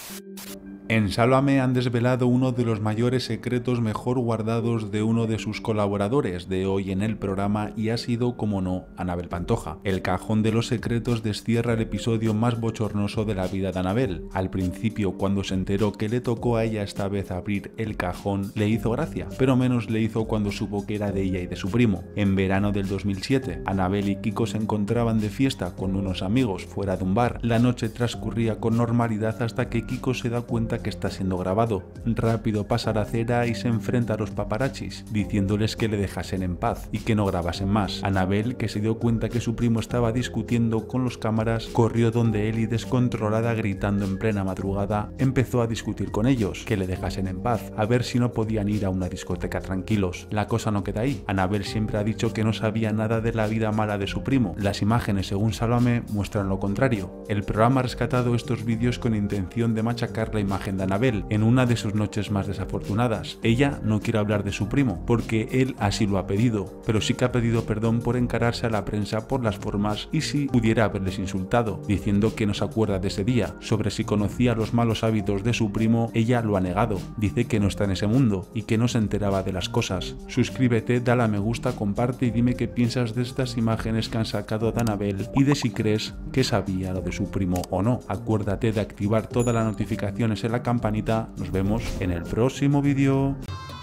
En Sálvame han desvelado uno de los mayores secretos mejor guardados de uno de sus colaboradores de hoy en el programa y ha sido, como no, Anabel Pantoja. El cajón de los secretos destierra el episodio más bochornoso de la vida de Anabel. Al principio, cuando se enteró que le tocó a ella esta vez abrir el cajón, le hizo gracia, pero menos le hizo cuando supo que era de ella y de su primo. En verano del 2007, Anabel y Kiko se encontraban de fiesta con unos amigos fuera de un bar. La noche transcurría con normalidad hasta que Kiko se da cuenta que está siendo grabado. Rápido pasa la acera y se enfrenta a los paparachis, diciéndoles que le dejasen en paz y que no grabasen más. Anabel, que se dio cuenta que su primo estaba discutiendo con los cámaras, corrió donde él y descontrolada, gritando en plena madrugada, empezó a discutir con ellos, que le dejasen en paz, a ver si no podían ir a una discoteca tranquilos. La cosa no queda ahí. Anabel siempre ha dicho que no sabía nada de la vida mala de su primo. Las imágenes, según Sálvame, muestran lo contrario. El programa ha rescatado estos vídeos con intención de machacar la imagen de Anabel en una de sus noches más desafortunadas. Ella no quiere hablar de su primo, porque él así lo ha pedido, pero sí que ha pedido perdón por encararse a la prensa por las formas y si pudiera haberles insultado, diciendo que no se acuerda de ese día. Sobre si conocía los malos hábitos de su primo, ella lo ha negado, dice que no está en ese mundo y que no se enteraba de las cosas. Suscríbete, dale a me gusta, comparte y dime qué piensas de estas imágenes que han sacado de Anabel y de si crees que sabía lo de su primo o no. Acuérdate de activar todas las notificaciones en la campanita. Nos vemos en el próximo vídeo.